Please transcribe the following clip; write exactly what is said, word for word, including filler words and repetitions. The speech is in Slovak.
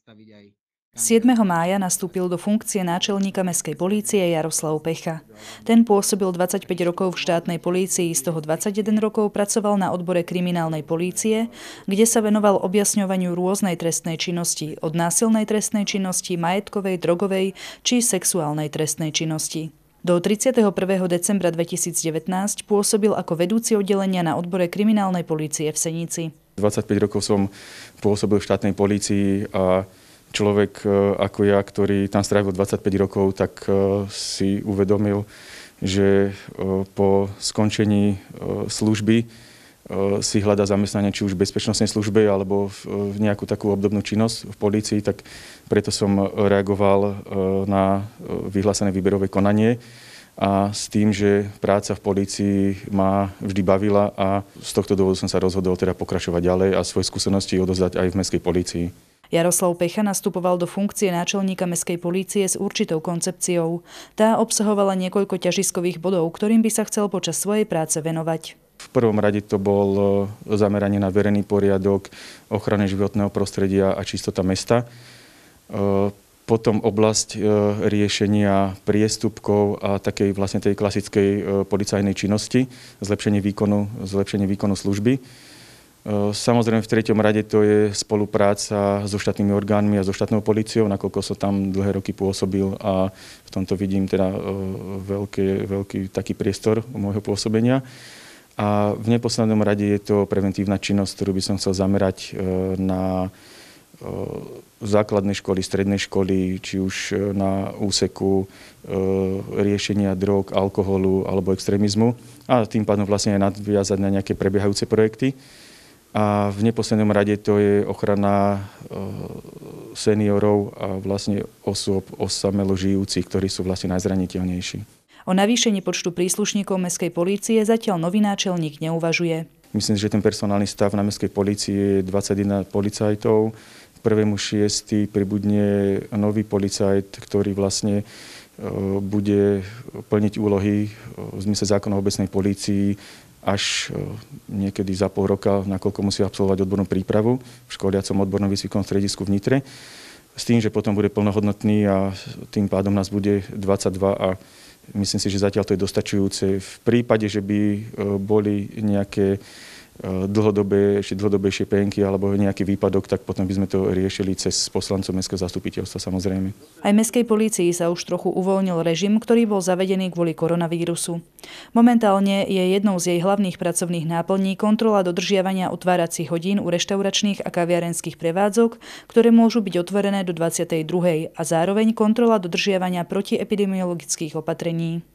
siedmeho mája nastúpil do funkcie náčelníka mestskej polície Jaroslav Pecha. Ten pôsobil dvadsaťpäť rokov v štátnej polícii, z toho dvadsaťjeden rokov pracoval na odbore kriminálnej polície, kde sa venoval objasňovaniu rôznej trestnej činnosti, od násilnej trestnej činnosti, majetkovej, drogovej či sexuálnej trestnej činnosti. Do tridsiateho prvého decembra dvetisícdevätnásť pôsobil ako vedúci oddelenia na odbore kriminálnej polície v Senici. dvadsaťpäť rokov som pôsobil v štátnej polícii a človek ako ja, ktorý tam strávil dvadsaťpäť rokov, tak si uvedomil, že po skončení služby si hľadá zamestnanie či už v bezpečnostnej službe alebo v nejakú takú obdobnú činnosť v polícii, tak preto som reagoval na vyhlásené výberové konanie a s tým, že práca v polícii ma vždy bavila a z tohto dôvodu som sa rozhodol teda pokračovať ďalej a svoje skúsenosti odozdať aj v mestskej polícii. Jaroslav Pecha nastupoval do funkcie náčelníka mestskej polície s určitou koncepciou. Tá obsahovala niekoľko ťažiskových bodov, ktorým by sa chcel počas svojej práce venovať. V prvom rade to bol zameranie na verejný poriadok, ochranu životného prostredia a čistota mesta. Potom oblasť riešenia priestupkov a takej vlastne tej klasickej policajnej činnosti, zlepšenie výkonu, zlepšenie výkonu služby. Samozrejme v treťom rade to je spolupráca so štátnymi orgánmi a so štátnou políciou, nakoľko som tam dlhé roky pôsobil a v tomto vidím teda veľký, veľký taký priestor môjho pôsobenia. A v neposlednom rade je to preventívna činnosť, ktorú by som chcel zamerať na základnej školy, strednej školy, či už na úseku riešenia drog, alkoholu alebo extrémizmu a tým pádom vlastne aj nadviazať na nejaké prebiehajúce projekty. A v neposlednom rade to je ochrana seniorov a vlastne osôb osamelo žijúcich, ktorí sú vlastne najzraniteľnejší. O navýšení počtu príslušníkov mestskej polície zatiaľ nový náčelník neuvažuje. Myslím, že ten personálny stav na mestskej polícii je dvadsaťjeden policajtov. prvému šiestemu pribudne nový policajt, ktorý vlastne bude plniť úlohy v zmysle zákona o obecnej polícii až niekedy za pol roka, nakoľko musí absolvovať odbornú prípravu v školiacom odbornom výcvikovom stredisku v Nitre. S tým, že potom bude plnohodnotný a tým pádom nás bude dvadsaťdva a myslím si, že zatiaľ to je dostačujúce. V prípade, že by boli nejaké dlhodobé, ešte dlhodobejšie penky alebo nejaký výpadok, tak potom by sme to riešili cez poslancov mestského zastupiteľstva samozrejme. Aj mestskej polícii sa už trochu uvoľnil režim, ktorý bol zavedený kvôli koronavírusu. Momentálne je jednou z jej hlavných pracovných náplní kontrola dodržiavania otváracích hodín u reštauračných a kaviarenských prevádzok, ktoré môžu byť otvorené do dvadsiatej druhej a zároveň kontrola dodržiavania protiepidemiologických opatrení.